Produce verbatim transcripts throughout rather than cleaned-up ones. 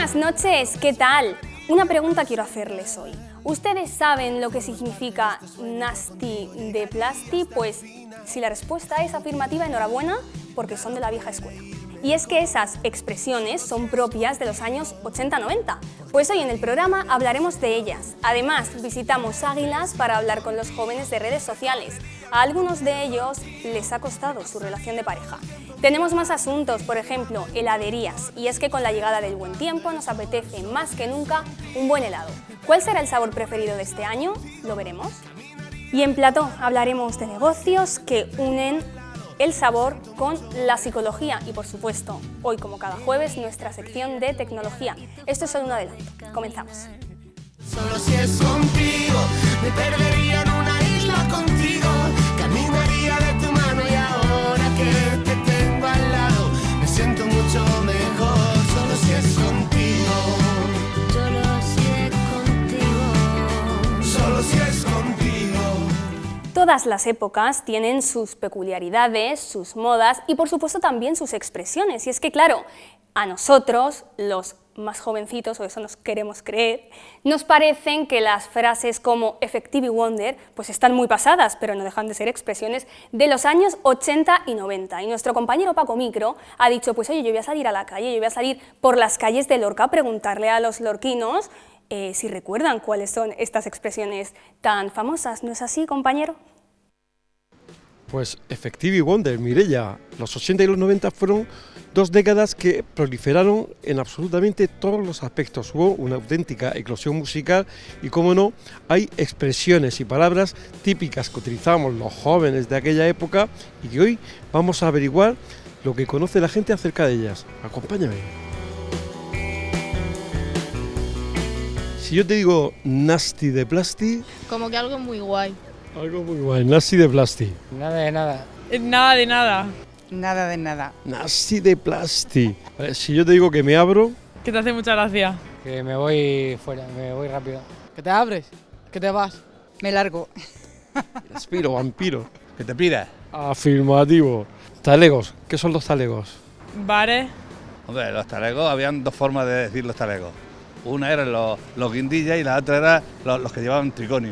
Buenas noches, ¿qué tal? Una pregunta quiero hacerles hoy. ¿Ustedes saben lo que significa nasty de plasti? Pues si la respuesta es afirmativa, enhorabuena, porque son de la vieja escuela. Y es que esas expresiones son propias de los años ochenta noventa. Pues hoy en el programa hablaremos de ellas. Además, visitamos Águilas para hablar con los jóvenes de redes sociales. A algunos de ellos les ha costado su relación de pareja. Tenemos más asuntos, por ejemplo, heladerías. Y es que con la llegada del buen tiempo nos apetece más que nunca un buen helado. ¿Cuál será el sabor preferido de este año? Lo veremos. Y en plató hablaremos de negocios que unen el sabor con la psicología y, por supuesto, hoy como cada jueves, nuestra sección de tecnología. Esto es solo un adelanto. Comenzamos. Solo si es contigo, me perdería en una isla contigo, caminaría de tu mano y ahora que te tengo al lado, me siento mucho mejor. Solo si es contigo, solo si es contigo, solo si es contigo. Todas las épocas tienen sus peculiaridades, sus modas y por supuesto también sus expresiones. Y es que claro, a nosotros, los más jovencitos, o eso nos queremos creer, nos parecen que las frases como Effective Wonder pues están muy pasadas, pero no dejan de ser expresiones de los años ochenta y noventa. Y nuestro compañero Paco Micro ha dicho, pues oye, yo voy a salir a la calle, yo voy a salir por las calles de Lorca a preguntarle a los lorquinos Eh, si recuerdan cuáles son estas expresiones tan famosas. ¿No es así, compañero? Pues Effective Wonder, Mireia, los ochenta y los noventa fueron dos décadas que proliferaron en absolutamente todos los aspectos. Hubo una auténtica eclosión musical y, como no, hay expresiones y palabras típicas que utilizábamos los jóvenes de aquella época y que hoy vamos a averiguar lo que conoce la gente acerca de ellas. Acompáñame. Si yo te digo nasty de plasti... Como que algo muy guay. Algo muy guay, nasty de plasti. Nada de nada. Nada de nada. Nada de nada. Nasty de plasti. Vale, si yo te digo que me abro... Que te hace mucha gracia. Que me voy fuera, me voy rápido. Que te abres, que te vas. Me largo. Respiro, vampiro. Que te pidas. Afirmativo. Talegos. ¿Qué son los talegos? Bares. Hombre, los talegos, habían dos formas de decir los talegos. Una eran los, los guindillas y la otra era los, los que llevaban triconio.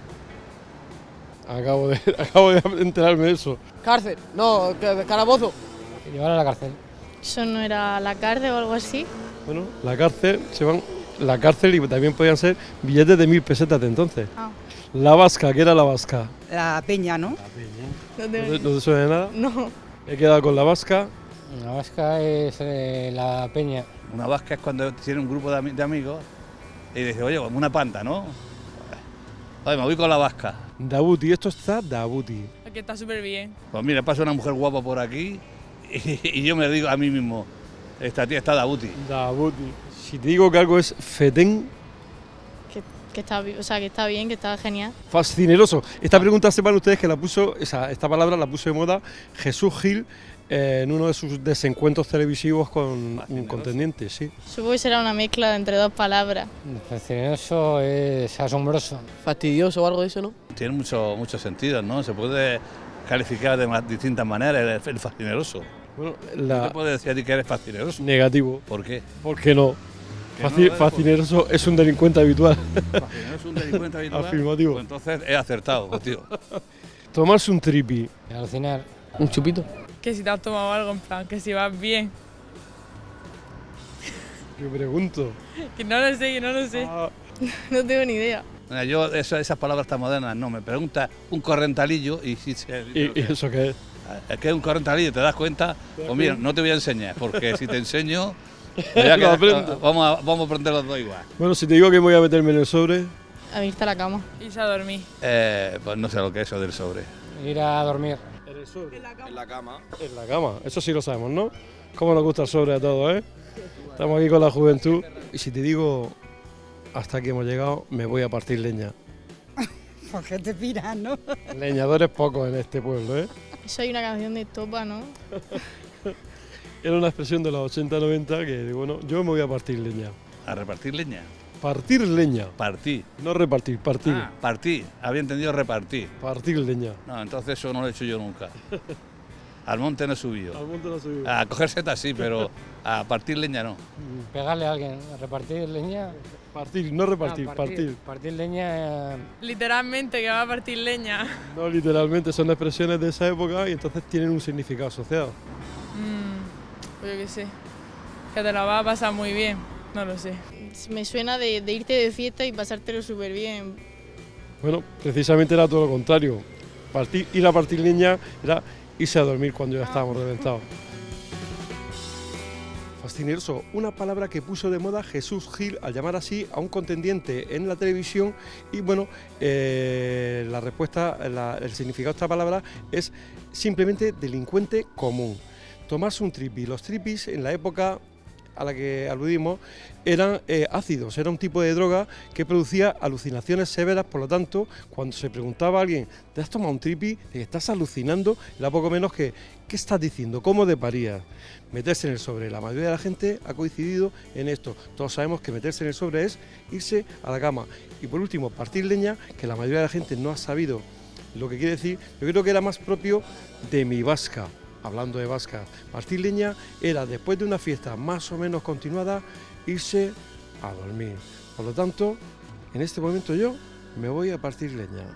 Acabo de, acabo de enterarme de eso. Cárcel, no, calabozo. Llevar a la cárcel. ¿Eso no era la cárcel o algo así? Bueno, la cárcel, se van... La cárcel y también podían ser billetes de mil pesetas de entonces. Ah. La vasca, ¿qué era la vasca? La peña, ¿no? La peña. No ¿No te, te, no te suena de nada? no. He quedado con la vasca. La vasca es eh, la peña. Una vasca es cuando tiene un grupo de, ami de amigos y dice, oye, como una panta, ¿no? Oye, me voy con la vasca. Dabuti, esto está Dabuti. Que está súper bien. Pues mira, pasa una mujer guapa por aquí y, y yo me digo a mí mismo, esta tía está Dabuti. Dabuti. Si te digo que algo es fetén... Que, que, está, o sea, que está bien, que está genial. Fascineroso. Esta pregunta sepan ustedes que la puso, esa, esta palabra la puso de moda Jesús Gil eh, en uno de sus desencuentros televisivos con un contendiente, sí. Supongo que será una mezcla de entre dos palabras. Fascineroso es asombroso. Fastidioso o algo de eso, ¿no? Tiene mucho, muchos sentidos, ¿no? Se puede calificar de más, distintas maneras el, el fascineroso. Bueno, ¿No la... te puedo decir a ti que eres fascineroso? Negativo. ¿Por qué? ¿Por qué no? Que Faci no, fascineroso es un delincuente habitual. ¿Fascineroso es un delincuente habitual? Afirmativo. Pues entonces he acertado, tío. Tomarse un tripi. Alucinar. Un chupito. Que si te has tomado algo, en plan, que si vas bien. Yo pregunto. Que no lo sé, que no lo sé. Ah, No tengo ni idea. Mira, yo eso, esas palabras tan modernas no, me pregunta un correntalillo y si se... ¿y, ¿Y eso qué es? Es que es un correntalillo, ¿te das cuenta? Pues mira, no te voy a enseñar, porque si te enseño... Lo aprendo. Vamos a, vamos a aprender los dos igual. Bueno, si te digo que voy a meterme en el sobre... A irte a la cama. Irse a dormir. Eh, pues no sé lo que es eso del sobre. Ir a dormir. ¿En el sobre? En la cama. En la cama. En la cama, eso sí lo sabemos, ¿no? Cómo nos gusta el sobre a todos, ¿eh? Estamos aquí con la juventud. Y si te digo, hasta aquí hemos llegado, me voy a partir leña. ¿Por qué te piras, no? Leñadores pocos en este pueblo, ¿eh? Eso hay una canción de Topa, ¿no? Era una expresión de los ochenta noventa que, bueno, yo me voy a partir leña. ¿A repartir leña? Partir leña. Partir. No repartir, partir. Ah, partir. Había entendido repartir. Partir leña. No, entonces eso no lo he hecho yo nunca. al monte no he subido. Al monte no subimos. A coger setas sí, pero a partir leña no. Pegarle a alguien, a repartir leña. Partir, no repartir, Ah, partir. Partir leña. eh, Literalmente que va a partir leña. No, literalmente, son expresiones de esa época y entonces tienen un significado asociado. Mm, pues yo qué sé. Que te la vas a pasar muy bien. No lo sé. Me suena de, de irte de fiesta y pasártelo súper bien. Bueno, precisamente era todo lo contrario. Partir, ir a partir leña era irse a dormir cuando ya estábamos reventados. Fascinerso, una palabra que puso de moda Jesús Gil al llamar así a un contendiente en la televisión y bueno, eh, la respuesta, la, el significado de esta palabra es simplemente delincuente común. Tomarse un tripi. Los tripis en la época a la que aludimos eran eh, ácidos, era un tipo de droga que producía alucinaciones severas, por lo tanto, cuando se preguntaba a alguien, ¿te has tomado un tripi? ¿Estás alucinando? Era poco menos que, ¿qué estás diciendo? ¿Cómo te parías? Meterse en el sobre, la mayoría de la gente ha coincidido en esto, todos sabemos que meterse en el sobre es irse a la cama. Y por último, partir leña, que la mayoría de la gente no ha sabido lo que quiere decir, yo creo que era más propio de mi vasca. Hablando de vasca, partir leña era después de una fiesta más o menos continuada irse a dormir. Por lo tanto, en este momento yo me voy a partir leña.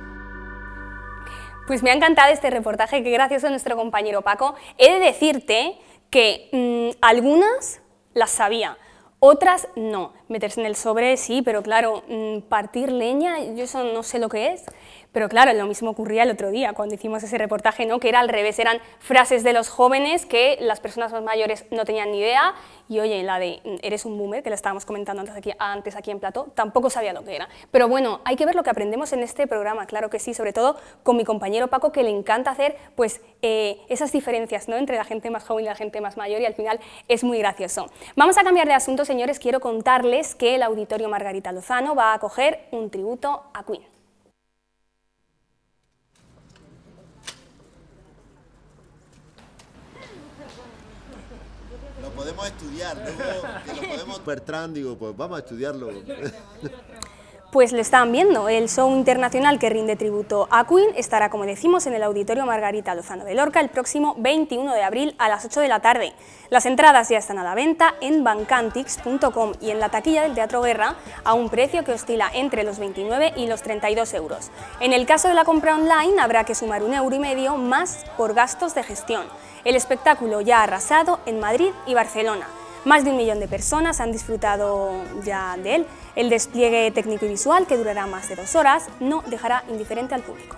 Pues me ha encantado este reportaje, que gracias a nuestro compañero Paco. He de decirte que mmm, algunas las sabía, otras no. Meterse en el sobre sí, pero claro, mmm, partir leña, yo eso no sé lo que es. Pero claro, lo mismo ocurría el otro día cuando hicimos ese reportaje, ¿no? Que era al revés, eran frases de los jóvenes que las personas más mayores no tenían ni idea, y oye, la de eres un boomer, que la estábamos comentando antes aquí, antes aquí en plató, tampoco sabía lo que era. Pero bueno, hay que ver lo que aprendemos en este programa, claro que sí, sobre todo con mi compañero Paco, que le encanta hacer pues eh, esas diferencias, ¿no? Entre la gente más joven y la gente más mayor, y al final es muy gracioso. Vamos a cambiar de asunto, señores, quiero contarles que el Auditorio Margarita Lozano va a acoger un tributo a Queen. Lo podemos estudiar, luego que lo podemos Bertrand, digo, pues vamos a estudiarlo. Pues lo están viendo, el show internacional que rinde tributo a Queen estará, como decimos, en el Auditorio Margarita Lozano de Lorca el próximo veintiuno de abril a las ocho de la tarde. Las entradas ya están a la venta en bancantix punto com y en la taquilla del Teatro Guerra a un precio que oscila entre los veintinueve y los treinta y dos euros. En el caso de la compra online habrá que sumar un euro y medio más por gastos de gestión. El espectáculo ya ha arrasado en Madrid y Barcelona. Más de un millón de personas han disfrutado ya de él. El despliegue técnico y visual, que durará más de dos horas, no dejará indiferente al público.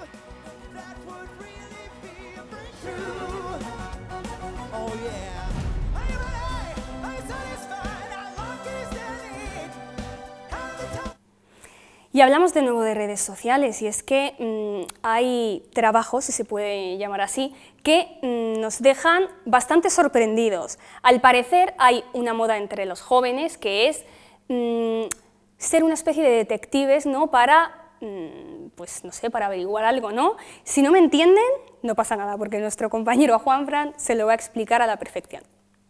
Y hablamos de nuevo de redes sociales, y es que mmm, hay trabajos, si se puede llamar así, que mmm, nos dejan bastante sorprendidos. Al parecer hay una moda entre los jóvenes que es mmm, ser una especie de detectives, ¿no? Para, mmm, pues no sé, para averiguar algo, ¿no? Si no me entienden, no pasa nada, porque nuestro compañero Juanfran se lo va a explicar a la perfección.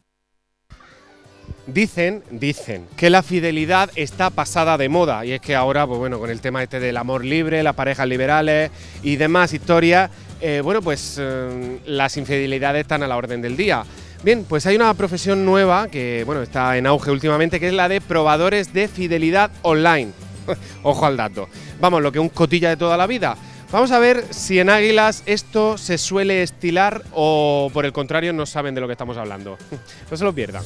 Dicen, dicen, que la fidelidad está pasada de moda, y es que ahora, pues bueno, con el tema este del amor libre, las parejas liberales y demás historias, eh, bueno, pues eh, las infidelidades están a la orden del día. Bien, pues hay una profesión nueva que, bueno, está en auge últimamente, que es la de probadores de fidelidad online. Ojo al dato. Vamos, lo que es un cotilla de toda la vida. Vamos a ver si en Águilas esto se suele estilar o, por el contrario, no saben de lo que estamos hablando. No se lo pierdan.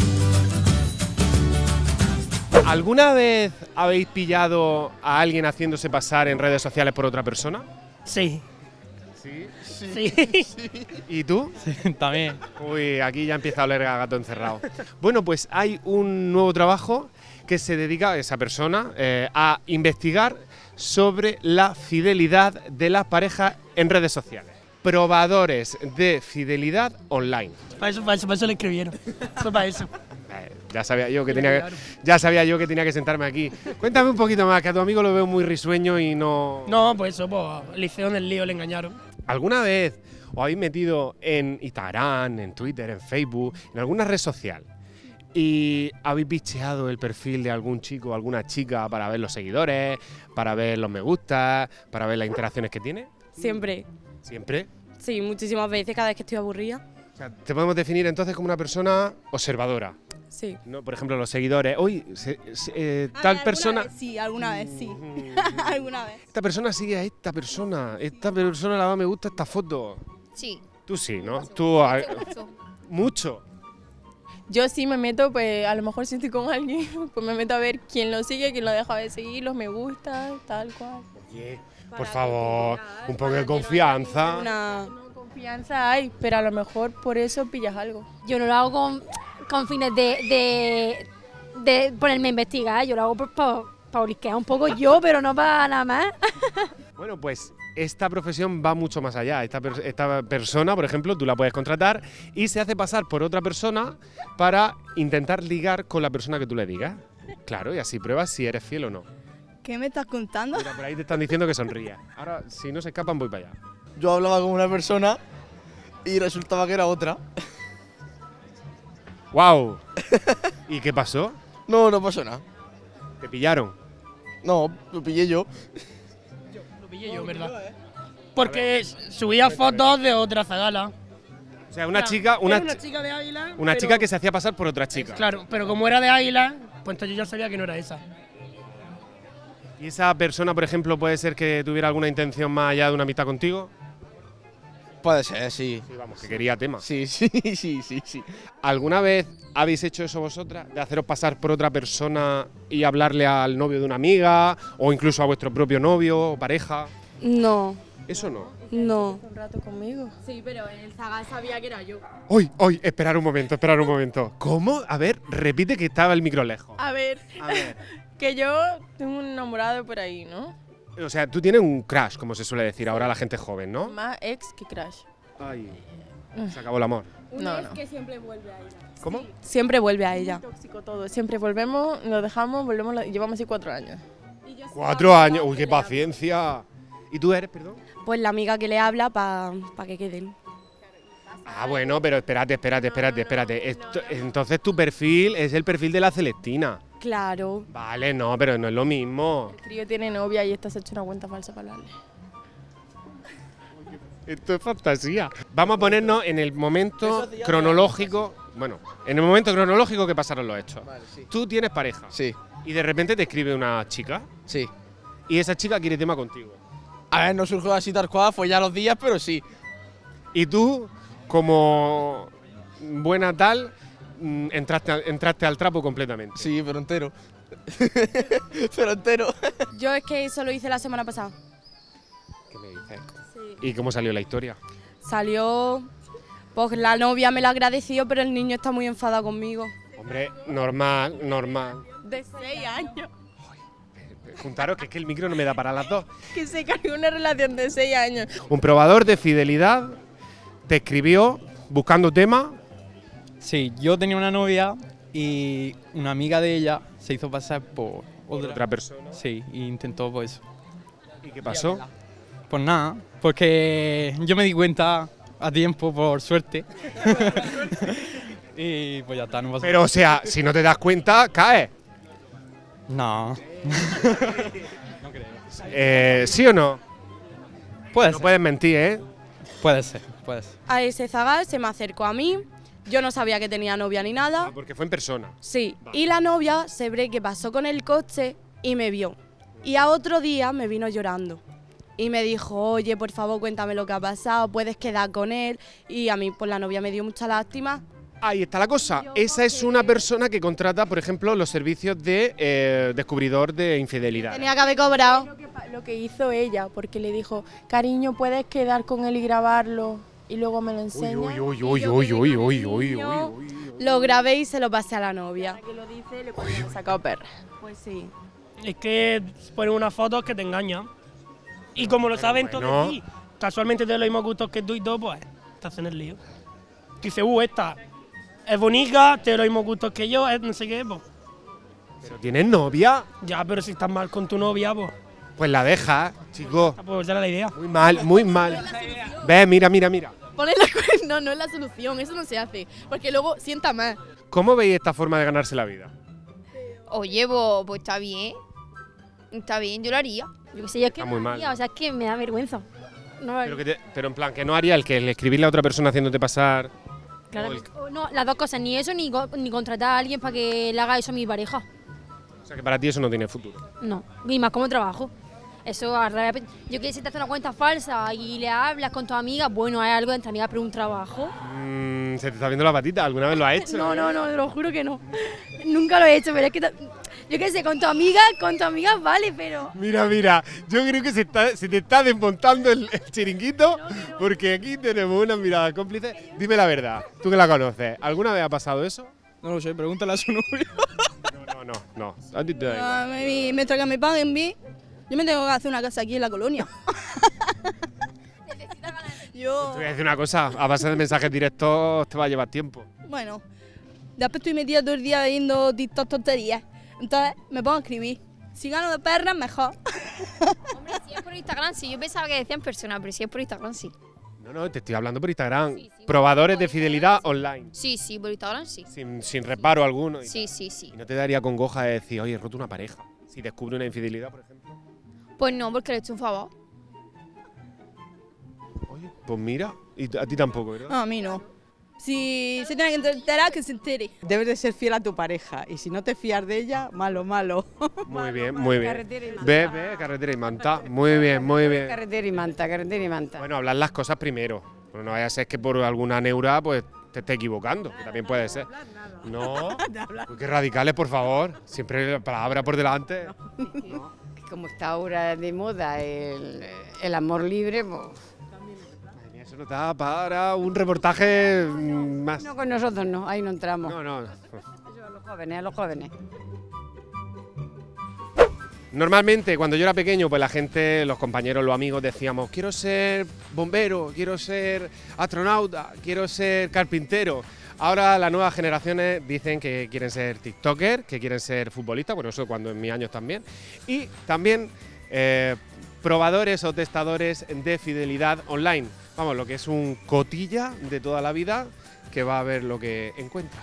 ¿Alguna vez habéis pillado a alguien haciéndose pasar en redes sociales por otra persona? Sí. ¿Sí? Sí. sí. ¿Y tú? Sí, también. Uy, aquí ya empieza a oler a gato encerrado. Bueno, pues hay un nuevo trabajo que se dedica a esa persona eh, a investigar sobre la fidelidad de las parejas en redes sociales. Probadores de fidelidad online. Para eso, para eso, para eso le escribieron. Eso para eso. Eh, ya sabía yo que tenía que, ya sabía yo que tenía que sentarme aquí. Cuéntame un poquito más, que a tu amigo lo veo muy risueño y no... No, pues eso, pues le hicieron el lío, le engañaron. ¿Alguna vez os habéis metido en Instagram, en Twitter, en Facebook, en alguna red social y habéis bicheado el perfil de algún chico o alguna chica para ver los seguidores, para ver los me gusta, para ver las interacciones que tiene? Siempre. ¿Siempre? Sí, muchísimas veces, cada vez que estoy aburrida. O sea, te podemos definir entonces como una persona observadora. Sí. ¿No? Por ejemplo, los seguidores. Hoy, se, se, eh, A tal ver, persona. alguna vez sí, alguna vez sí. Alguna vez. Esta persona sigue a esta persona. Esta persona le da me gusta esta foto. Sí. Tú sí, ¿no? Tú. a- Mucho. Mucho. Yo sí me meto, pues a lo mejor si estoy con alguien, pues me meto a ver quién lo sigue, quién lo deja de seguir, los me gusta, tal cual. Oye, por favor, un poco de confianza. Una confianza hay, pero a lo mejor por eso pillas algo. Yo no lo hago con, con fines de, de, de ponerme a investigar, yo lo hago para pa, olisquear un poco yo, pero no para nada más. Bueno, pues esta profesión va mucho más allá. Esta, per- esta persona, por ejemplo, tú la puedes contratar y se hace pasar por otra persona para intentar ligar con la persona que tú le digas. Claro, y así pruebas si eres fiel o no. ¿Qué me estás contando? Mira, por ahí te están diciendo que sonríes. Ahora, si no se escapan, voy para allá. Yo hablaba con una persona y resultaba que era otra. ¡Wow! ¿Y qué pasó? No, no pasó nada. ¿Te pillaron? No, lo pillé yo. Lo pillé yo, ¿verdad? Porque subía fotos de otra zagala. O sea, una Claro, chica, una, era una chi- chica de Águila. una pero- chica que se hacía pasar por otra chica. Claro, pero como era de Águila, pues entonces yo ya sabía que no era esa. ¿Y esa persona, por ejemplo, puede ser que tuviera alguna intención más allá de una amistad contigo? Puede ser, sí. Sí, vamos, que quería tema. Sí, sí, sí, sí, sí. ¿Alguna vez habéis hecho eso vosotras? De haceros pasar por otra persona y hablarle al novio de una amiga o incluso a vuestro propio novio o pareja. No, Eso no. no. Un rato conmigo. Sí, pero en el Zagal sabía que era yo. Uy, uy, esperar un momento, esperar un momento. ¿Cómo? A ver, repite que estaba el micro lejos. A ver, A ver. que yo tengo un enamorado por ahí, ¿no? O sea, tú tienes un crush, como se suele decir ahora la gente joven, ¿no? Más ex que crash. Ay, se acabó el amor. No, no. que siempre vuelve a ella. ¿Cómo? Siempre vuelve a ella. Tóxico todo. Siempre volvemos, lo dejamos, volvemos, lo- llevamos así cuatro años. Cuatro años, uy, qué paciencia. ¿Y tú eres, perdón? Pues la amiga que le habla para pa que queden. Ah, bueno, pero espérate, espérate, espérate, espérate. Esto- entonces tu perfil es el perfil de la Celestina. Claro. Vale, no, pero no es lo mismo. El crío tiene novia y esta se ha hecho una cuenta falsa para hablarle. Esto es fantasía. Vamos a ponernos en el momento cronológico. Bueno, en el momento cronológico que pasaron los hechos. Tú tienes pareja. Sí. Y de repente te escribe una chica. Sí. Y esa chica quiere tema contigo. A ver, no surgió así tal cual, fue ya los días, pero sí. Y tú, como buena tal, mm, entraste, a- entraste al trapo completamente. Sí, pero entero. pero entero. Yo es que eso lo hice la semana pasada. ¿Qué me dices? Sí. ¿Y cómo salió la historia? Salió. Pues la novia me lo agradeció, pero el niño está muy enfadado conmigo. Hombre, normal, normal. De seis años. Juntaros, que es que el micro no me da para las dos. Que se cargó una relación de seis años. Un probador de fidelidad te escribió buscando tema. Sí, yo tenía una novia y una amiga de ella se hizo pasar por otra, otra persona. Sí, e intentó pues. ¿Y qué pasó? Pues nada, porque yo me di cuenta a tiempo, por suerte. Y pues ya está, no pasó. Pero o sea, si no te das cuenta, caes. No. Eh, ¿Sí o no? Puede no ser. puedes mentir, ¿eh? Puede ser, puede ser. A ese Zagal se me acercó a mí. Yo no sabía que tenía novia ni nada. Porque fue en persona. Sí, y la novia se ve que pasó con el coche y me vio. Y a otro día me vino llorando. Y me dijo, oye, por favor, cuéntame lo que ha pasado, puedes quedar con él. Y a mí, pues la novia me dio mucha lástima. Ahí está la cosa. Esa es una persona que contrata, por ejemplo, los servicios de eh, descubridor de infidelidad. Tenía que haber cobrado. Lo que, pa- lo que hizo ella, porque le dijo, cariño, puedes quedar con él y grabarlo y luego me lo enseñas. Uy, uy, uy, uy, uy, uy, uy, uy, uy. Lo grabé y se lo pasé a la novia. Que lo dice, le pone sacado perra. Pues sí. Es que ponen unas fotos que te engañan. Y como lo saben bueno. todos de ti, casualmente tienen los mismos gustos que tú y todo, pues te hacen el lío. Dice, uh, esta es bonita, tiene los mismos gustos que yo, es no sé qué, pues. ¿Pero tienes novia? Ya, pero si estás mal con tu novia, pues. Pues la dejas, chico. Pues esa era la idea. Muy mal, muy mal. Ve, mira, mira, mira. Poner la cuerda no es la solución, eso no se hace, porque luego sienta más. ¿Cómo veis esta forma de ganarse la vida? Oye, pues, pues está bien. Está bien, yo lo haría. Yo qué sé, yo es que Está muy no mal. haría, o sea, es que me da vergüenza. No, Pero, que te- pero en plan, que no haría el que el escribirle a otra persona haciéndote pasar... claro, o el- o no, las dos cosas, ni eso ni, go- ni contratar a alguien para que le haga eso a mi pareja. o sea, que para ti eso no tiene futuro. No, y más como trabajo. Eso, al revés, yo que si te haces una cuenta falsa y le hablas con tus amigas, bueno, hay algo entre amigas, pero un trabajo. Mm, ¿Se te está viendo la patita? ¿Alguna vez lo has hecho? No, no, no, te lo juro que no. Nunca lo he hecho, pero es que, ta- yo qué sé, con tu amiga, con tu amiga vale, pero... Mira, mira, yo creo que se, está- se te está desmontando el, el chiringuito, porque aquí tenemos una mirada cómplice. Dime la verdad, tú que la conoces, ¿alguna vez ha pasado eso? No lo sé, pregúntale a su novio. No, no, no, a ti te da igual. Ah, me- Mientras que me paguen bien, yo me tengo que hacer una casa aquí en la colonia. Yo, Te voy a decir una cosa, a base de mensajes directos te va a llevar tiempo. bueno, después estoy metida todo el día viendo TikTok tonterías. Entonces me pongo a escribir. Si gano de perras, mejor. Hombre, si es por Instagram, sí. Yo pensaba que decían personal, pero si es por Instagram, sí. No, no, te estoy hablando por Instagram. Probadores de fidelidad online, Sí, sí, por Instagram, sí. sin, sin reparo alguno. y Sí, sí, sí. ¿Y no te daría congoja de decir, oye, he roto una pareja? Si descubre una infidelidad, por ejemplo. Pues no, porque le he hecho un favor. Pues mira, y a ti tampoco, ¿verdad? No, a mí no. Si se tiene que enterar, que se entere. Debes de ser fiel a tu pareja y si no te fías de ella, malo, malo. Muy bien, muy bien. Carretera y manta. Ve, ve, carretera y manta. Muy bien, muy bien. Carretera y manta, carretera y manta. Bueno, hablar las cosas primero. Bueno, no vaya a ser que por alguna neura pues te esté equivocando, que también puede ser. No, Uy, qué radicales, por favor. Siempre la palabra por delante. Como está ahora de moda el, el amor libre, pues... Eso no da para un reportaje mm, más. No, con nosotros no, ahí no entramos. No, no. Eso a los jóvenes, a los jóvenes. Normalmente, cuando yo era pequeño, pues la gente, los compañeros, los amigos decíamos, quiero ser bombero, quiero ser astronauta, quiero ser carpintero. Ahora las nuevas generaciones dicen que quieren ser tiktoker, que quieren ser futbolistas, bueno, eso cuando en mis años también. Y también eh, probadores o testadores de fidelidad online. Vamos, lo que es un cotilla de toda la vida que va a ver lo que encuentra.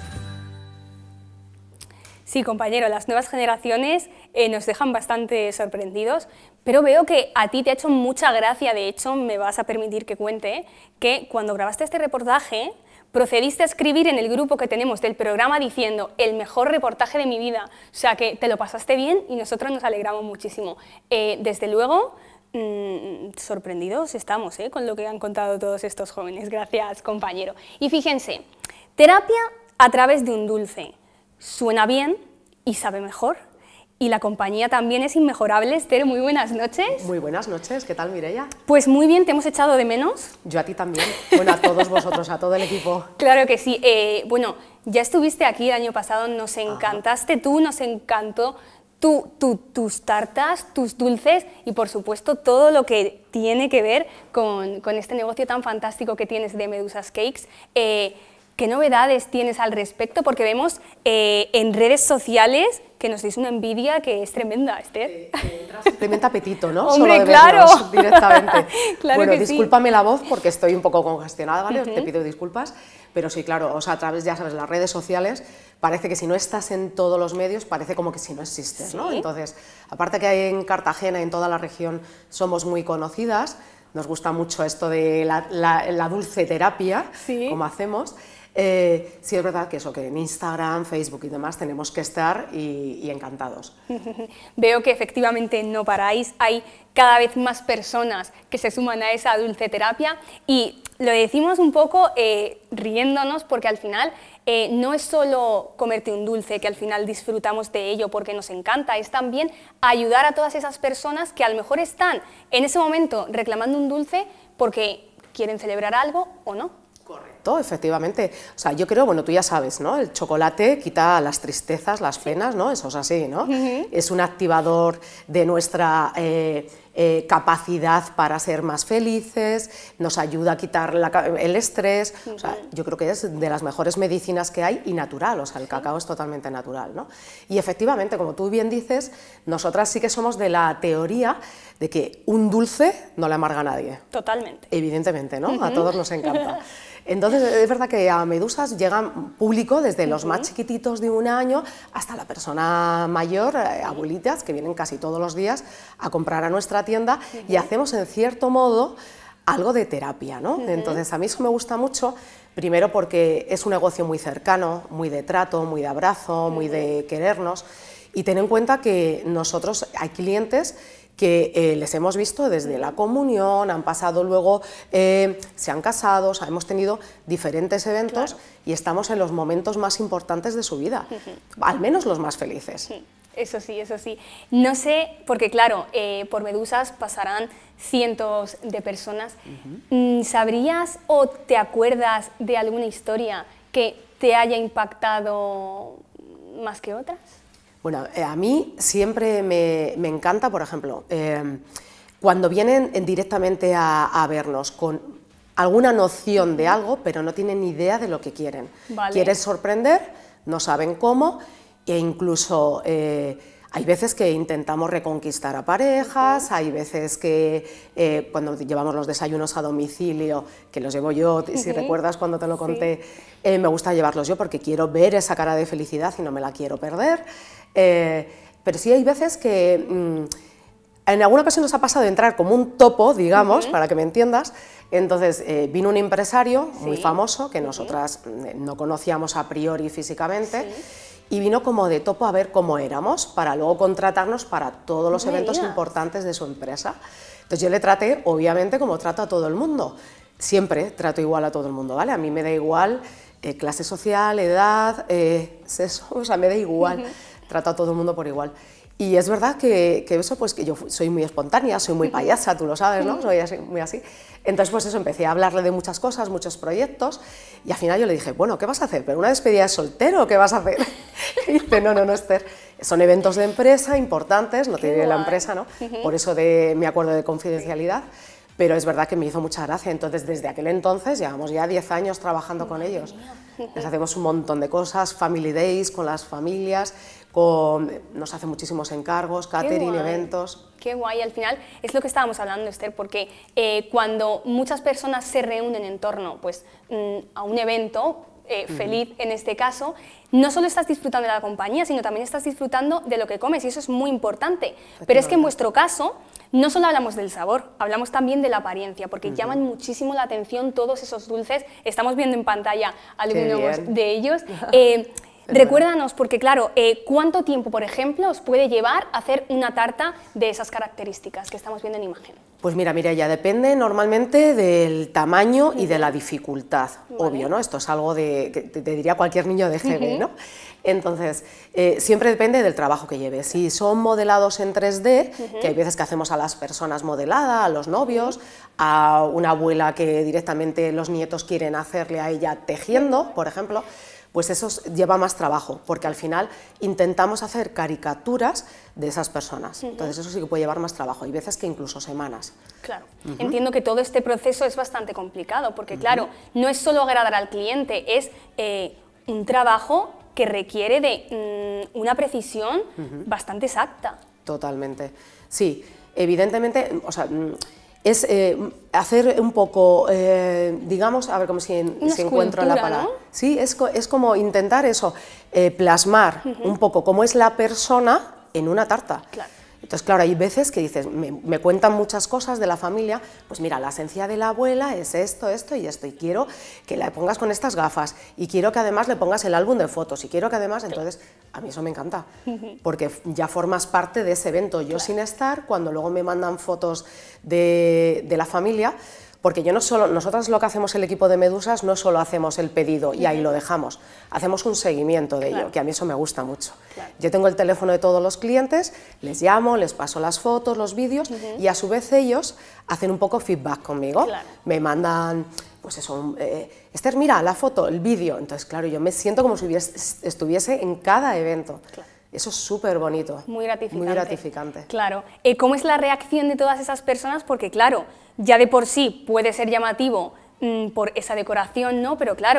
Sí, compañero, las nuevas generaciones eh, nos dejan bastante sorprendidos, pero veo que a ti te ha hecho mucha gracia, de hecho, me vas a permitir que cuente, que cuando grabaste este reportaje, procediste a escribir en el grupo que tenemos del programa diciendo el mejor reportaje de mi vida, o sea que te lo pasaste bien y nosotros nos alegramos muchísimo. Eh, desde luego, mmm, sorprendidos estamos eh, con lo que han contado todos estos jóvenes, gracias compañero. Y fíjense, terapia a través de un dulce. Suena bien y sabe mejor. Y la compañía también es inmejorable. Esther, muy buenas noches. Muy buenas noches, ¿qué tal, Mireia? Pues muy bien, ¿te hemos echado de menos? Yo a ti también, bueno, a todos vosotros, a todo el equipo. Claro que sí. Eh, bueno, ya estuviste aquí el año pasado, nos encantaste tú, nos encantó tu, tu, tus tartas, tus dulces y por supuesto todo lo que tiene que ver con, con este negocio tan fantástico que tienes de Medusas Cakes. Eh, ¿Qué novedades tienes al respecto? Porque vemos eh, en redes sociales que nos dais una envidia que es tremenda, Esther. Tremendo apetito, ¿no? Hombre, Solo de claro. vernos directamente. Claro bueno, que sí. discúlpame la voz porque estoy un poco congestionada, ¿vale? Ujú. Te pido disculpas, pero sí, claro, o sea, a través, ya sabes, las redes sociales, parece que si no estás en todos los medios, parece como que si no existes, ¿no? Sí. Entonces, aparte que en Cartagena, en toda la región, somos muy conocidas, nos gusta mucho esto de la, la, la dulce terapia, Sí. como hacemos. Eh, sí es verdad que eso, que en Instagram, Facebook y demás tenemos que estar y, y encantados. Veo que efectivamente no paráis, hay cada vez más personas que se suman a esa dulce terapia y lo decimos un poco eh, riéndonos porque al final eh, no es solo comerte un dulce, que al final disfrutamos de ello porque nos encanta, es también ayudar a todas esas personas que a lo mejor están en ese momento reclamando un dulce porque quieren celebrar algo o no. Correcto, efectivamente. O sea, yo creo, bueno, tú ya sabes, ¿no? El chocolate quita las tristezas, las penas, ¿no? Eso es así, ¿no? Uh-huh. Es un activador de nuestra eh, eh, capacidad para ser más felices, nos ayuda a quitar la, el estrés. Uh-huh. O sea, yo creo que es de las mejores medicinas que hay y natural, o sea, el cacao es totalmente natural, ¿no? Y efectivamente, como tú bien dices, nosotras sí que somos de la teoría de que un dulce no le amarga a nadie. Totalmente. Evidentemente, ¿no? Uh-huh. A todos nos encanta. Entonces, es verdad que a Medusas llega público desde los más chiquititos de un año hasta la persona mayor, eh, abuelitas, que vienen casi todos los días a comprar a nuestra tienda y hacemos, en cierto modo, algo de terapia, ¿no? Entonces, a mí eso me gusta mucho, primero porque es un negocio muy cercano, muy de trato, muy de abrazo, muy de querernos, y ten en cuenta que nosotros, hay clientes que eh, les hemos visto desde la comunión, han pasado luego, eh, se han casado, o sea, hemos tenido diferentes eventos claro. y estamos en los momentos más importantes de su vida, uh-huh. al menos los más felices. Uh-huh. Eso sí, eso sí. No sé, porque claro, eh, por Medusas pasarán cientos de personas. Uh-huh. ¿Sabrías o te acuerdas de alguna historia que te haya impactado más que otras? Bueno, eh, a mí siempre me, me encanta, por ejemplo, eh, cuando vienen directamente a, a vernos con alguna noción de algo, pero no tienen ni idea de lo que quieren. Vale. Quieren sorprender, no saben cómo, e incluso eh, hay veces que intentamos reconquistar a parejas, hay veces que eh, cuando llevamos los desayunos a domicilio, que los llevo yo, uh-huh. si recuerdas cuando te lo conté, sí. eh, me gusta llevarlos yo porque quiero ver esa cara de felicidad y no me la quiero perder. Eh, pero sí hay veces que mmm, en alguna ocasión nos ha pasado de entrar como un topo, digamos, uh-huh. para que me entiendas. Entonces eh, vino un empresario sí. muy famoso que nosotras uh-huh. no conocíamos a priori físicamente sí. y vino como de topo a ver cómo éramos para luego contratarnos para todos los eventos importantes de su empresa. Entonces yo le traté, obviamente, como trato a todo el mundo. Siempre trato igual a todo el mundo, ¿vale? A mí me da igual eh, clase social, edad, eh, sexo, o sea, me da igual. Uh-huh. Trato a todo el mundo por igual. Y es verdad que, que eso, pues que yo soy muy espontánea, soy muy payasa, tú lo sabes, ¿no? Soy así, muy así. Entonces, pues eso, empecé a hablarle de muchas cosas, muchos proyectos, y al final yo le dije, bueno, ¿qué vas a hacer? ¿Pero una despedida de soltero? ¿Qué vas a hacer? Y dice, no, no, no, Esther, son eventos de empresa importantes, no tiene la empresa, ¿no? Por eso de mi acuerdo de confidencialidad. Pero es verdad que me hizo mucha gracia, entonces desde aquel entonces llevamos ya diez años trabajando con ellos. Les hacemos un montón de cosas, family days con las familias, con, nos hace muchísimos encargos, catering, eventos. Qué guay, al final es lo que estábamos hablando, Esther, porque eh, cuando muchas personas se reúnen en torno pues, mm, a un evento, eh, feliz en este caso, no solo estás disfrutando de la compañía, sino también estás disfrutando de lo que comes, y eso es muy importante. Pero es que en vuestro caso, no solo hablamos del sabor, hablamos también de la apariencia, porque uh-huh. llaman muchísimo la atención todos esos dulces. Estamos viendo en pantalla algunos de ellos. Eh, recuérdanos, porque claro, eh, ¿cuánto tiempo, por ejemplo, os puede llevar hacer una tarta de esas características que estamos viendo en imagen? Pues mira, Mireia, depende normalmente del tamaño y de la dificultad, vale. obvio, ¿no? Esto es algo de, que te diría cualquier niño de G B, uh-huh. ¿no? Entonces, eh, siempre depende del trabajo que lleves. Si son modelados en tres D, uh-huh. que hay veces que hacemos a las personas modeladas, a los novios, uh-huh. a una abuela que directamente los nietos quieren hacerle a ella tejiendo, por ejemplo, pues eso lleva más trabajo, porque al final intentamos hacer caricaturas de esas personas. Uh-huh. Entonces eso sí que puede llevar más trabajo, hay veces que incluso semanas. Claro, uh-huh. entiendo que todo este proceso es bastante complicado, porque uh-huh. claro, no es solo agradar al cliente, es eh, un trabajo que requiere de mmm, una precisión uh-huh. bastante exacta. Totalmente, sí, evidentemente, o sea, es eh, hacer un poco, eh, digamos, a ver cómo si, si encuentro la palabra. ¿No? Sí, es, es como intentar eso, eh, plasmar uh-huh. un poco cómo es la persona en una tarta. Claro. Entonces, claro, hay veces que dices, me, me cuentan muchas cosas de la familia, pues mira, la esencia de la abuela es esto, esto y esto, y quiero que la pongas con estas gafas, y quiero que además le pongas el álbum de fotos, y quiero que además, entonces, a mí eso me encanta, porque ya formas parte de ese evento, yo claro. sin estar, cuando luego me mandan fotos de, de la familia, porque yo no solo, nosotros lo que hacemos el equipo de Medusas no solo hacemos el pedido y ahí lo dejamos, hacemos un seguimiento de claro. ello, que a mí eso me gusta mucho. Claro. Yo tengo el teléfono de todos los clientes, les llamo, les paso las fotos, los vídeos uh-huh. y a su vez ellos hacen un poco feedback conmigo, claro. me mandan, pues eso, eh, Esther, mira la foto, el vídeo, entonces claro, yo me siento como si hubiese, estuviese en cada evento. Claro. Eso es súper bonito. Muy gratificante. Muy gratificante. Claro. Eh, ¿Cómo es la reacción de todas esas personas? Porque claro, ya de por sí puede ser llamativo mmm, por esa decoración, ¿no? Pero claro,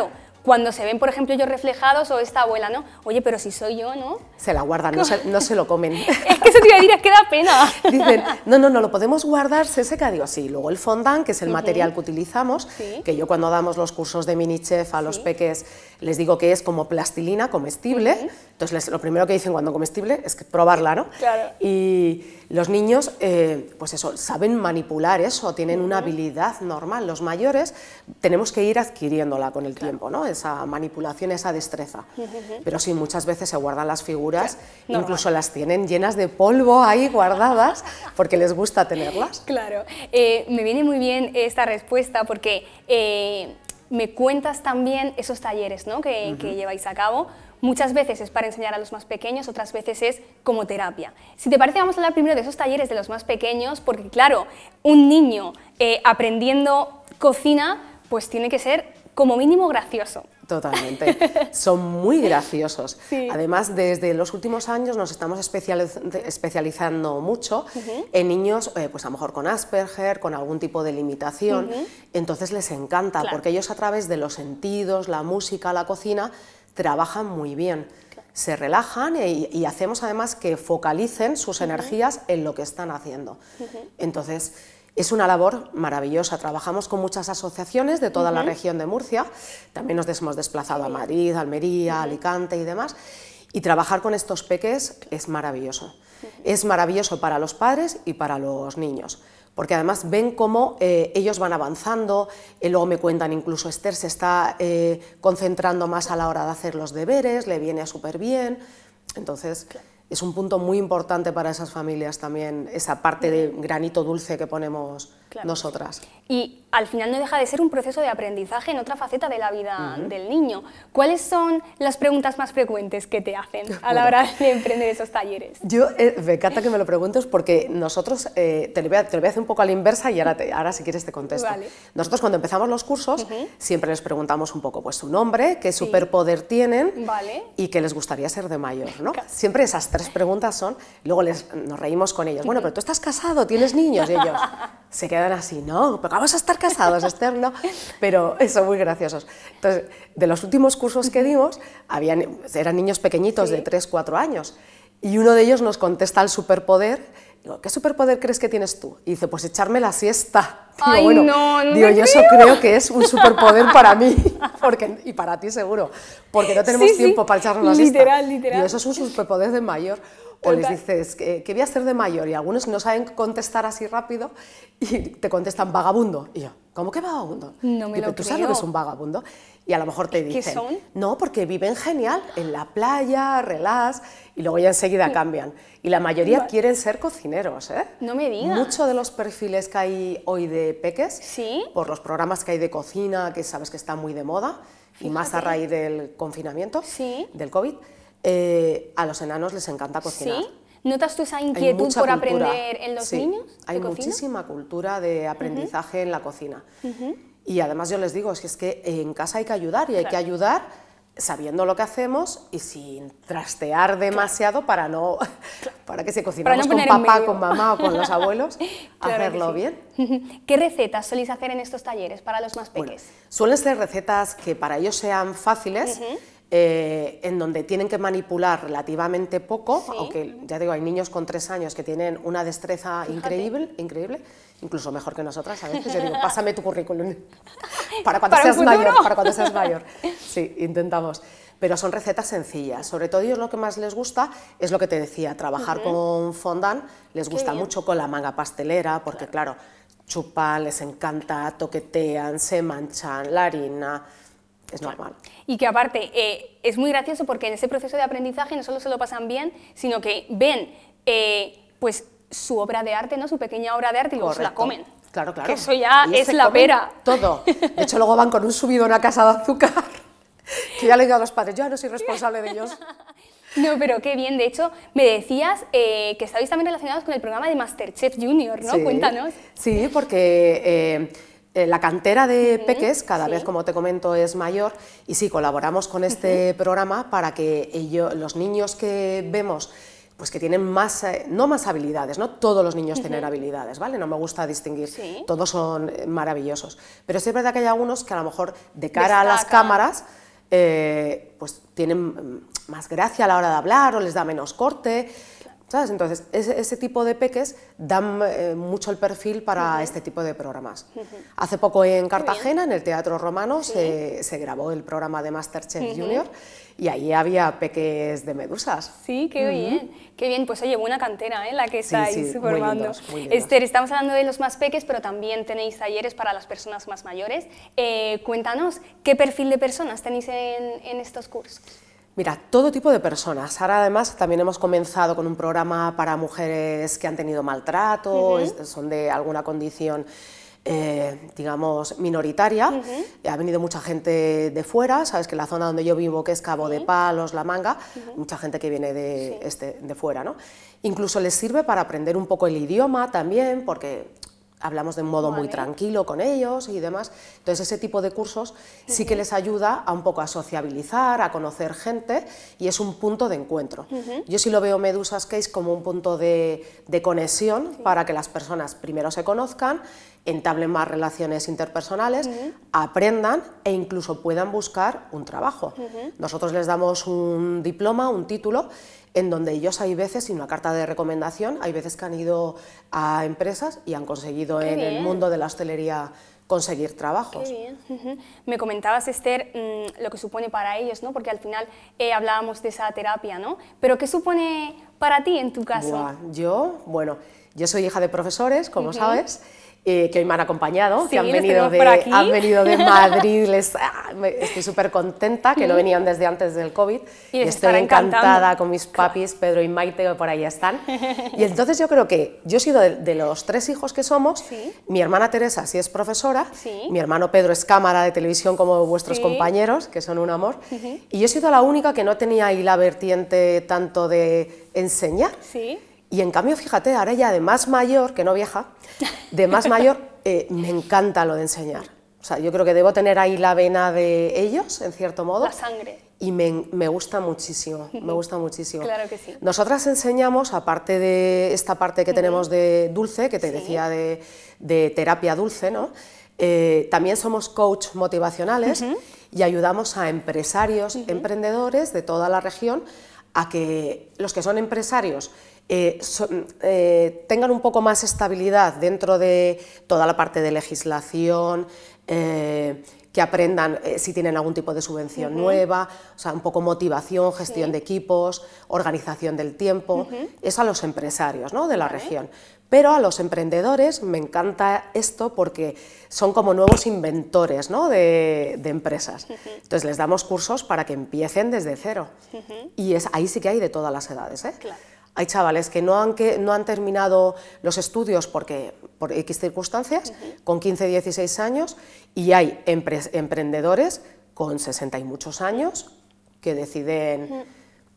cuando se ven, por ejemplo, ellos reflejados o esta abuela, ¿no? Oye, pero si soy yo, ¿no? Se la guardan, no se, no se lo comen. Es que eso te iba a decir, es que da pena. Dicen, no, no, no, lo podemos guardar, se seca. Digo, sí, luego el fondant, que es el Ujú. material que utilizamos, Sí. que yo cuando damos los cursos de mini chef a los Sí. peques les digo que es como plastilina comestible, Ujú. entonces les- lo primero que dicen cuando comestible es que probarla, ¿no? Claro. Y los niños, eh, pues eso, saben manipular eso, tienen una habilidad normal. Los mayores tenemos que ir adquiriéndola con el tiempo, ¿no? Esa manipulación, esa destreza. Ujú. Pero sí, muchas veces se guardan las figuras, normal. incluso las tienen llenas de polvo ahí guardadas, porque les gusta tenerlas. Claro, eh, me viene muy bien esta respuesta porque eh, me cuentas también esos talleres, ¿no? que, Ujú. que lleváis a cabo. Muchas veces es para enseñar a los más pequeños, otras veces es como terapia. Si te parece, vamos a hablar primero de esos talleres de los más pequeños, porque claro, un niño eh, aprendiendo cocina, pues tiene que ser como mínimo gracioso. Totalmente, son muy graciosos. Sí. Además, desde los últimos años nos estamos especializ- especializando mucho Ujú. en niños, eh, pues a lo mejor con Asperger, con algún tipo de limitación, Ujú. entonces les encanta, Claro. porque ellos a través de los sentidos, la música, la cocina, trabajan muy bien. Se relajan y, y hacemos además que focalicen sus energías en lo que están haciendo. Entonces, es una labor maravillosa. Trabajamos con muchas asociaciones de toda la Ujú. región de Murcia, también nos hemos desplazado a Madrid, Almería, Alicante y demás, y trabajar con estos peques es maravilloso. Es maravilloso para los padres y para los niños, porque además ven cómo eh, ellos van avanzando, eh, luego me cuentan incluso Esther se está eh, concentrando más a la hora de hacer los deberes, le viene súper bien, entonces es un punto muy importante para esas familias también, esa parte de granito dulce que ponemos Claro. nosotras. Y al final no deja de ser un proceso de aprendizaje en otra faceta de la vida Ujú. del niño. ¿Cuáles son las preguntas más frecuentes que te hacen a la Bueno. hora de emprender esos talleres? Yo, eh, me encanta que me lo preguntes porque nosotros, eh, te, lo voy a, te lo voy a hacer un poco a la inversa y ahora, te- ahora si quieres te contesto. Vale. Nosotros cuando empezamos los cursos Ujú. siempre les preguntamos un poco pues, su nombre, qué Sí. superpoder tienen Vale. y qué les gustaría ser de mayor, ¿no? Siempre esas tres preguntas son, luego les, nos reímos con ellos, bueno, pero tú estás casado, tienes niños, y ellos se quedan así, no, pero vamos a estar casados, Esther, no, pero son muy graciosos. Entonces, de los últimos cursos que dimos, habían, eran niños pequeñitos de tres, cuatro años, y uno de ellos nos contesta el superpoder, digo, ¿qué superpoder crees que tienes tú? Y dice, pues echarme la siesta. Digo, Ay, bueno, no, no digo, me yo eso creo. creo que es un superpoder para mí, porque, y para ti seguro, porque no tenemos Sí, sí, tiempo para echarnos la siesta. literal, literal. Digo, eso es un superpoder de mayor. O les Total. dices, ¿qué, qué voy a hacer de mayor? Y algunos no saben contestar así rápido y te contestan vagabundo. Y yo, ¿cómo que vagabundo? No me Digo, lo ¿tú sabes lo que creo. es un vagabundo? Y a lo mejor te ¿Qué dicen, son? no, porque viven genial en la playa, relax, y luego ya enseguida cambian. Y la mayoría Vale. quieren ser cocineros, ¿eh? No me digas. Muchos de los perfiles que hay hoy de peques, ¿Sí? por los programas que hay de cocina, que sabes que están muy de moda, y más a Fíjate. raíz del confinamiento, Sí. del COVID, eh, a los enanos les encanta cocinar. ¿Sí? ¿Notas tú esa Hay inquietud mucha por cultura. aprender en los Sí, niños? hay de cocina? muchísima cultura de aprendizaje en la cocina. Ujú. Y además yo les digo, es que, es que en casa hay que ayudar y hay Claro. que ayudar sabiendo lo que hacemos y sin trastear demasiado para no para que si cocinamos no con poner en papá, medio. con mamá o con los abuelos, Claro que hacerlo sí. bien. ¿Qué recetas soléis hacer en estos talleres para los más Bueno, pequeños? suelen ser recetas que para ellos sean fáciles, Ujú. eh, en donde tienen que manipular relativamente poco, Sí. aunque ya digo, hay niños con tres años que tienen una destreza Fíjate. increíble, increíble, incluso mejor que nosotras a veces. Yo digo, pásame tu currículum para cuando ¿Para un seas mayor, futuro? para cuando seas mayor. Sí, intentamos. Pero son recetas sencillas, sobre todo ellos lo que más les gusta es lo que te decía, trabajar Ujú. con fondant, les Qué gusta bien. mucho con la manga pastelera, porque claro, chupan, les encanta, toquetean, se manchan, la harina, es normal. Y que aparte eh, es muy gracioso porque en ese proceso de aprendizaje no solo se lo pasan bien, sino que ven eh, pues su obra de arte, ¿no? Su pequeña obra de arte y luego se la Correcto. comen. Claro, claro. Que eso ya Ellos es se la comen pera. Todo. De hecho, luego van con un subidón a casa de azúcar, que ya le digo a los padres, yo ya no soy responsable de ellos. No, pero qué bien. De hecho, me decías eh, que estabais también relacionados con el programa de Masterchef Junior, ¿no? Sí. Cuéntanos. Sí, porque eh, eh, la cantera de Ujú, peques cada sí. vez, como te comento, es mayor y sí, colaboramos con este programa para que ellos, los niños que vemos pues que tienen más, eh, no más habilidades, no todos los niños tienen Ujú. habilidades, ¿vale? No me gusta distinguir, Sí. todos son eh, maravillosos, pero sí es verdad que hay algunos que a lo mejor de cara a las Destacan. cámaras eh, pues tienen más gracia a la hora de hablar o les da menos corte, ¿sabes? Entonces, ese, ese tipo de peques dan eh, mucho el perfil para uh-huh. este tipo de programas. Uh-huh. Hace poco en Cartagena, en el Teatro Romano, sí. se, se grabó el programa de Masterchef uh-huh. Junior y ahí había peques de medusas. Sí, qué uh-huh. bien, qué bien. Pues oye, buena cantera, ¿eh? La que estáis sí, sí, formando. Muy lindos, muy lindos. Esther, estamos hablando de los más peques, pero también tenéis talleres para las personas más mayores. Eh, cuéntanos, ¿qué perfil de personas tenéis en, en estos cursos? Mira, todo tipo de personas. Ahora además también hemos comenzado con un programa para mujeres que han tenido maltrato, uh-huh. es, son de alguna condición, eh, digamos, minoritaria. Uh-huh. Ha venido mucha gente de fuera, sabes que la zona donde yo vivo, que es Cabo sí. de Palos, La Manga, uh-huh. mucha gente que viene de, sí. este, de fuera, ¿no? Incluso les sirve para aprender un poco el idioma también, porque hablamos de un modo vale. muy tranquilo con ellos y demás. Entonces ese tipo de cursos uh-huh. sí que les ayuda a un poco a sociabilizar, a conocer gente y es un punto de encuentro. Uh-huh. Yo sí lo veo Medusas Case como un punto de, de conexión sí. para que las personas primero se conozcan, entablen más relaciones interpersonales, uh-huh. aprendan e incluso puedan buscar un trabajo. Uh-huh. Nosotros les damos un diploma, un título, en donde ellos hay veces, y una carta de recomendación, hay veces que han ido a empresas y han conseguido Qué en bien. el mundo de la hostelería conseguir trabajos. Qué bien. Uh-huh. Me comentabas, Esther, mmm, lo que supone para ellos, ¿no? Porque al final eh, hablábamos de esa terapia, ¿no? Pero ¿qué supone para ti en tu caso? Buah, yo, bueno, yo soy hija de profesores, como uh-huh. sabes, Eh, que hoy me han acompañado, sí, que han venido, de, han venido de Madrid, les, ah, me, estoy súper contenta, que no venían desde antes del COVID, y, y estoy encantada con mis papis, Pedro y Maite, que por ahí están. Y entonces yo creo que yo he sido de, de los tres hijos que somos, sí. mi hermana Teresa sí es profesora, sí. mi hermano Pedro es cámara de televisión como vuestros sí. compañeros, que son un amor, uh-huh. y yo he sido la única que no tenía ahí la vertiente tanto de enseñar, sí. Y en cambio, fíjate, ahora ya de más mayor, que no vieja, de más mayor, eh, me encanta lo de enseñar. O sea, yo creo que debo tener ahí la vena de ellos, en cierto modo. La sangre. Y me, me gusta muchísimo, me gusta muchísimo. Claro que sí. Nosotras enseñamos, aparte de esta parte que uh-huh. tenemos de dulce, que te sí. decía de, de terapia dulce, ¿no? Eh, también somos coach motivacionales uh-huh. y ayudamos a empresarios, uh-huh. emprendedores de toda la región, a que los que son empresarios Eh, so, eh, tengan un poco más estabilidad dentro de toda la parte de legislación, eh, que aprendan eh, si tienen algún tipo de subvención uh-huh. nueva, o sea, un poco motivación, gestión sí. de equipos, organización del tiempo, uh-huh. es a los empresarios, ¿no? de la vale. región. Pero a los emprendedores me encanta esto porque son como nuevos inventores, ¿no? de, de empresas. Uh-huh. Entonces les damos cursos para que empiecen desde cero. Uh-huh. Y es, ahí sí que hay de todas las edades, ¿eh? Claro. Hay chavales que no han, que no han terminado los estudios porque, por X circunstancias, uh-huh. con quince, dieciséis años, y hay empre emprendedores con sesenta y muchos años que deciden uh-huh.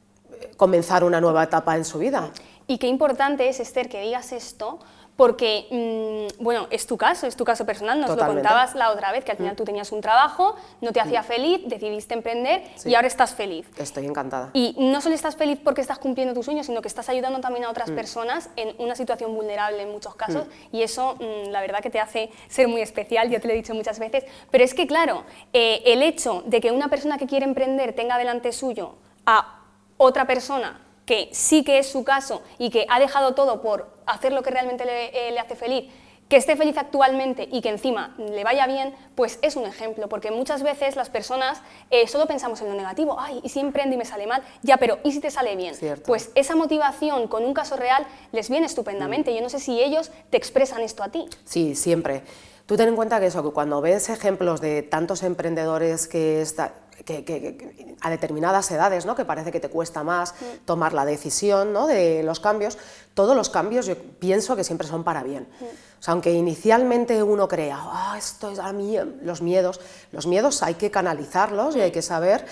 comenzar una nueva etapa en su vida. Y qué importante es, Esther, que digas esto, porque, mmm, bueno, es tu caso, es tu caso personal, nos Totalmente. lo contabas la otra vez, que al final mm. tú tenías un trabajo, no te hacía mm. feliz, decidiste emprender sí. y ahora estás feliz. Estoy encantada. Y no solo estás feliz porque estás cumpliendo tus sueños, sino que estás ayudando también a otras mm. personas en una situación vulnerable en muchos casos, mm. y eso, mmm, la verdad que te hace ser muy especial, yo te lo he dicho muchas veces, pero es que, claro, eh, el hecho de que una persona que quiere emprender tenga delante suyo a otra persona que sí que es su caso y que ha dejado todo por hacer lo que realmente le, eh, le hace feliz, que esté feliz actualmente y que encima le vaya bien, pues es un ejemplo, porque muchas veces las personas eh, solo pensamos en lo negativo, ay, ¿y si emprendo y me sale mal? Ya, pero ¿y si te sale bien? Cierto. Pues esa motivación con un caso real les viene estupendamente, mm. yo no sé si ellos te expresan esto a ti. Sí, siempre. Tú ten en cuenta que eso, que cuando ves ejemplos de tantos emprendedores que están... Que, que, que a determinadas edades, ¿no? que parece que te cuesta más mm. tomar la decisión, ¿no? de los cambios, todos los cambios yo pienso que siempre son para bien. Mm. O sea, aunque inicialmente uno crea, ah, oh, esto es a mí, los miedos, los miedos hay que canalizarlos mm. y hay que saber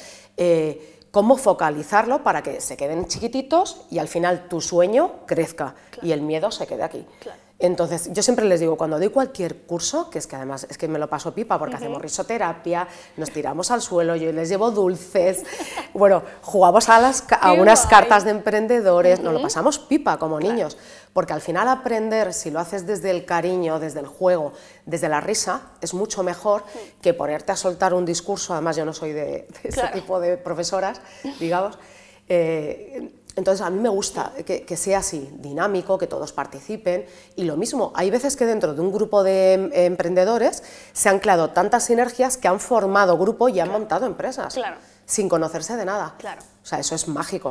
eh, cómo focalizarlo para que se queden chiquititos y al final tu sueño crezca claro. y el miedo se quede aquí. Claro. Entonces, yo siempre les digo, cuando doy cualquier curso, que es que además es que me lo paso pipa porque uh-huh. hacemos risoterapia, nos tiramos al suelo, yo les llevo dulces, bueno, jugamos a, las, a unas guay. cartas de emprendedores, uh-huh. nos lo pasamos pipa como claro. niños, porque al final aprender, si lo haces desde el cariño, desde el juego, desde la risa, es mucho mejor uh-huh. que ponerte a soltar un discurso, además yo no soy de, de ese claro. tipo de profesoras, digamos, eh, entonces a mí me gusta que, que sea así, dinámico, que todos participen y lo mismo, hay veces que dentro de un grupo de eh, emprendedores se han creado tantas sinergias que han formado grupo y han claro. montado empresas, claro. sin conocerse de nada, claro. o sea, eso es mágico.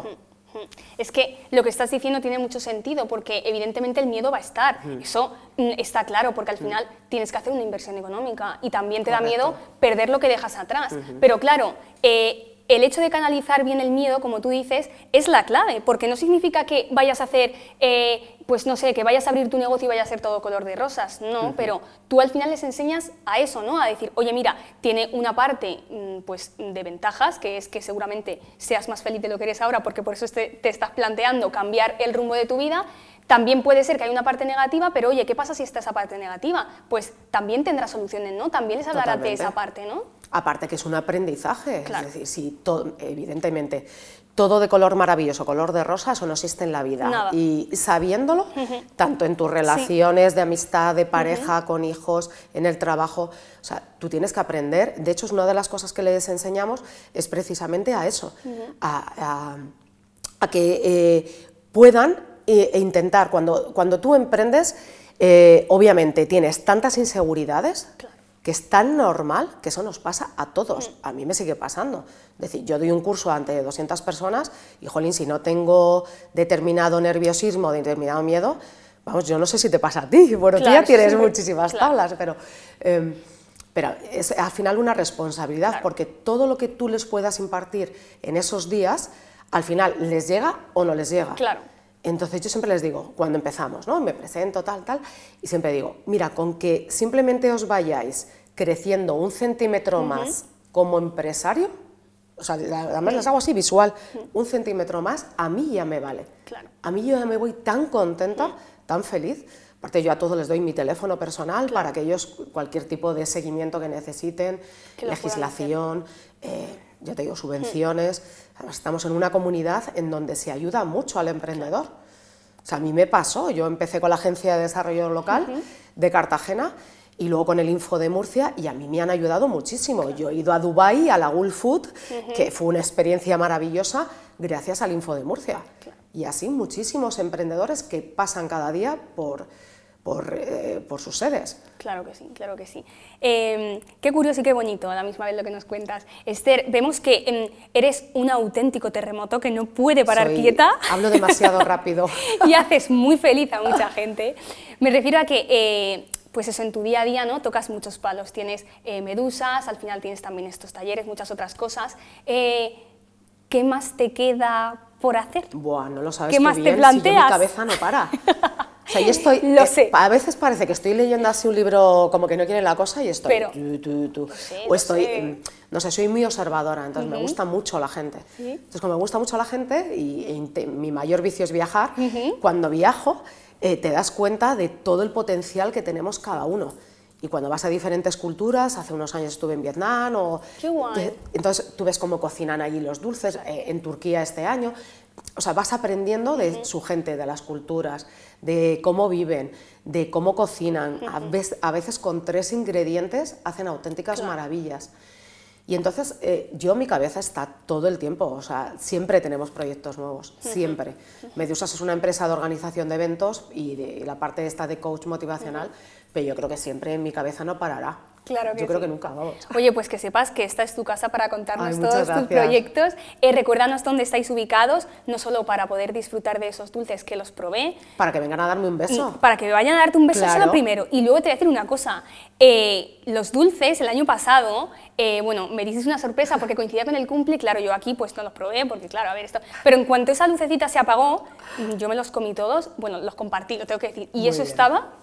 Es que lo que estás diciendo tiene mucho sentido porque evidentemente el miedo va a estar, mm. eso mm, está claro porque al final mm. tienes que hacer una inversión económica y también te Correcto. da miedo perder lo que dejas atrás, uh-huh. pero claro, eh, el hecho de canalizar bien el miedo, como tú dices, es la clave, porque no significa que vayas a hacer, eh, pues no sé, que vayas a abrir tu negocio y vaya a ser todo color de rosas, no, uh-huh. pero tú al final les enseñas a eso, ¿no? A decir, oye, mira, tiene una parte pues, de ventajas, que es que seguramente seas más feliz de lo que eres ahora, porque por eso te, te estás planteando cambiar el rumbo de tu vida. También puede ser que hay una parte negativa, pero oye, ¿qué pasa si está esa parte negativa? Pues también tendrás soluciones, ¿no? También les hablarás de esa parte, ¿no? Aparte que es un aprendizaje, claro. es decir, si todo, evidentemente, todo de color maravilloso, color de rosa, eso no existe en la vida. Nada. Y sabiéndolo, uh-huh. tanto en tus relaciones sí. de amistad, de pareja, uh-huh. con hijos, en el trabajo, o sea, tú tienes que aprender, de hecho, es una de las cosas que les enseñamos, es precisamente a eso, uh-huh. a, a, a que eh, puedan e intentar, cuando, cuando tú emprendes, eh, obviamente tienes tantas inseguridades claro. que es tan normal que eso nos pasa a todos, mm. a mí me sigue pasando. Es decir, yo doy un curso ante doscientas personas y, jolín, si no tengo determinado nerviosismo, determinado miedo, vamos, yo no sé si te pasa a ti, bueno, claro, tú ya tienes sí, muchísimas claro. tablas, pero... Eh, Pero es al final una responsabilidad, claro. porque todo lo que tú les puedas impartir en esos días, al final les llega o no les llega. Claro. Entonces yo siempre les digo, cuando empezamos, ¿no? Me presento, tal, tal, y siempre digo, mira, con que simplemente os vayáis creciendo un centímetro uh-huh. más como empresario, o sea, además les hago así visual, uh-huh. un centímetro más, a mí ya me vale. Claro. A mí yo ya me voy tan contenta, uh-huh. tan feliz. Aparte yo a todos les doy mi teléfono personal claro. para que ellos, cualquier tipo de seguimiento que necesiten, que legislación, eh, ya te digo, subvenciones, uh-huh. estamos en una comunidad en donde se ayuda mucho al emprendedor. Claro. O sea, a mí me pasó, yo empecé con la Agencia de Desarrollo Local uh-huh. de Cartagena y luego con el Info de Murcia y a mí me han ayudado muchísimo. Claro. Yo he ido a Dubái, a la Gulf Food, uh-huh. que fue una experiencia maravillosa gracias al Info de Murcia. Claro. Y así muchísimos emprendedores que pasan cada día por... Por, eh, por sus sedes. Claro que sí, claro que sí. Eh, qué curioso y qué bonito a la misma vez lo que nos cuentas. Esther, vemos que eh, eres un auténtico terremoto que no puede parar Soy, quieta. Hablo demasiado rápido. Y haces muy feliz a mucha gente. Me refiero a que, eh, pues eso, en tu día a día, ¿no? Tocas muchos palos. Tienes eh, medusas, al final tienes también estos talleres, muchas otras cosas. Eh, ¿Qué más te queda por hacer? Buah, no lo sabes ¿Qué tú más bien, te planteas? Si yo mi cabeza no para. O sea, yo estoy, lo eh, sé. A veces parece que estoy leyendo así un libro como que no quiere la cosa y estoy... Pero, tú, tú, tú. Sé, o estoy, sé. no sé, soy muy observadora, entonces uh-huh. me gusta mucho la gente. ¿Sí? Entonces, como me gusta mucho la gente y, y te, mi mayor vicio es viajar, uh-huh. cuando viajo eh, te das cuenta de todo el potencial que tenemos cada uno. Y cuando vas a diferentes culturas, hace unos años estuve en Vietnam, o, Qué guay. entonces tú ves cómo cocinan allí los dulces, eh, en Turquía este año, o sea, vas aprendiendo de uh-huh. su gente, de las culturas, de cómo viven, de cómo cocinan, uh-huh. a, veces, a veces con tres ingredientes hacen auténticas claro. maravillas. Y entonces eh, yo, mi cabeza está todo el tiempo, o sea, siempre tenemos proyectos nuevos, uh-huh. siempre. Uh-huh. Medusas es una empresa de organización de eventos y, de, y la parte esta de coach motivacional, uh-huh. pero yo creo que siempre en mi cabeza no parará. Claro que yo creo sí. que nunca, vamos. Oye, pues que sepas que esta es tu casa para contarnos Ay, todos tus proyectos. Eh, recuérdanos dónde estáis ubicados, no solo para poder disfrutar de esos dulces que los probé. Para que vengan a darme un beso. Para que vayan a darte un beso, claro. eso es lo primero. Y luego te voy a decir una cosa, eh, los dulces el año pasado, eh, bueno, me dices una sorpresa porque coincidía con el cumple, claro, yo aquí pues no los probé porque claro, a ver esto, pero en cuanto esa lucecita se apagó, yo me los comí todos, bueno, los compartí, lo tengo que decir, y Muy eso bien. estaba...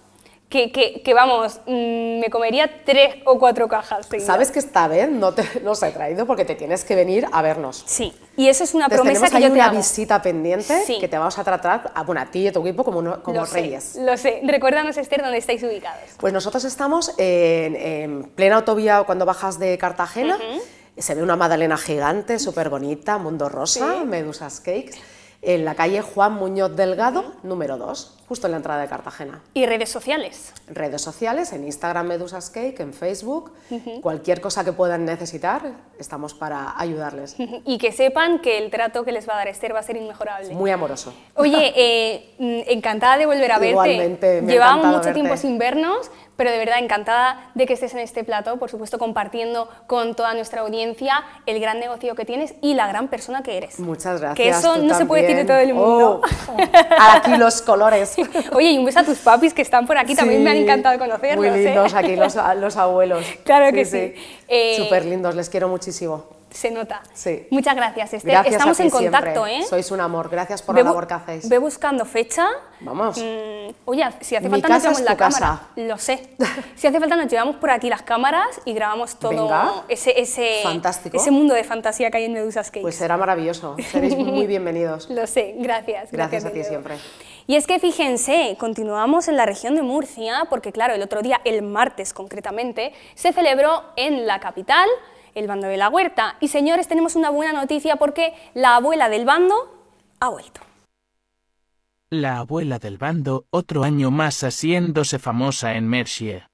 que, que, que vamos, mmm, me comería tres o cuatro cajas seguidas. ¿Sabes que esta vez no te los he traído porque te tienes que venir a vernos? Sí, y eso es una Entonces, promesa que ahí yo te una hago. visita pendiente Sí. que te vamos a tratar, a, bueno, a ti y a tu equipo como, no, como Lo reyes. sé, lo sé. Recuérdanos, Esther, dónde estáis ubicados. Pues nosotros estamos en, en plena autovía cuando bajas de Cartagena. Uh-huh. Se ve una magdalena gigante, súper bonita, Mundo Rosa, sí. Medusas Cakes, en la calle Juan Muñoz Delgado, uh-huh. número dos, justo en la entrada de Cartagena. ¿Y redes sociales? Redes sociales, en Instagram Medusas Cake, en Facebook, uh-huh. cualquier cosa que puedan necesitar, estamos para ayudarles. Uh-huh. Y que sepan que el trato que les va a dar Esther va a ser inmejorable. Muy amoroso. Oye, eh, encantada de volver a verte. Igualmente, me ha Llevábamos mucho verte. tiempo sin vernos, pero de verdad encantada de que estés en este plato, por supuesto compartiendo con toda nuestra audiencia el gran negocio que tienes y la gran persona que eres. Muchas gracias. Que eso no también. se puede decir de todo el mundo. Oh, aquí los colores. Oye, y un beso a tus papis que están por aquí, sí, también me han encantado conocerlos. Muy lindos ¿eh? aquí los, los abuelos. Claro que sí. sí. sí. Eh, Súper lindos, les quiero muchísimo. Se nota. Sí. Muchas gracias, Esther. Gracias Estamos a ti en contacto, siempre. ¿eh? Sois un amor, gracias por ve la labor que hacéis. Ve buscando fecha. Vamos. Mm, oye, si hace Mi falta nos casa llevamos es la tu cámara. casa. Lo sé. Si hace falta nos llevamos por aquí las cámaras y grabamos todo. Venga. Ese, ese, Fantástico. ese mundo de fantasía que hay en Medusas Cakes. Pues será maravilloso. Seréis muy bienvenidos. Lo sé, gracias. Gracias, gracias a ti siempre. Y es que fíjense, continuamos en la región de Murcia, porque claro, el otro día, el martes concretamente, se celebró en la capital el Bando de la Huerta. Y señores, tenemos una buena noticia porque la abuela del bando ha vuelto. La abuela del bando, otro año más haciéndose famosa en Mercia.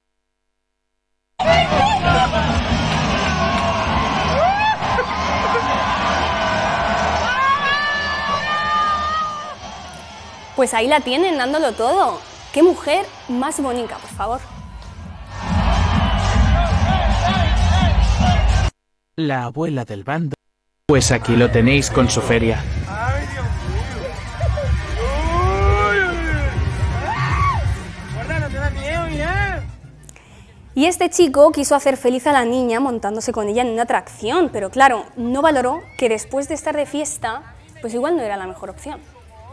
Pues ahí la tienen, dándolo todo. ¡Qué mujer más bonita, por favor! La abuela del bando. Pues aquí lo tenéis con su feria. Y este chico quiso hacer feliz a la niña montándose con ella en una atracción, pero claro, no valoró que después de estar de fiesta, pues igual no era la mejor opción.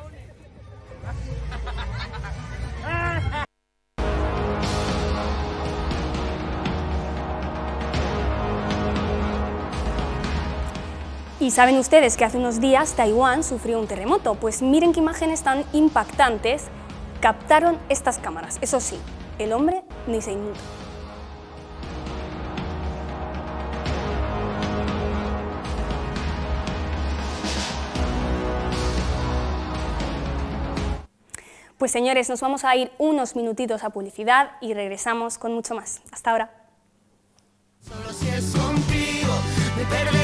Y saben ustedes que hace unos días Taiwán sufrió un terremoto, pues miren qué imágenes tan impactantes captaron estas cámaras. Eso sí, el hombre ni se inmutó. Pues señores, nos vamos a ir unos minutitos a publicidad y regresamos con mucho más. Hasta ahora. Solo si es contigo, me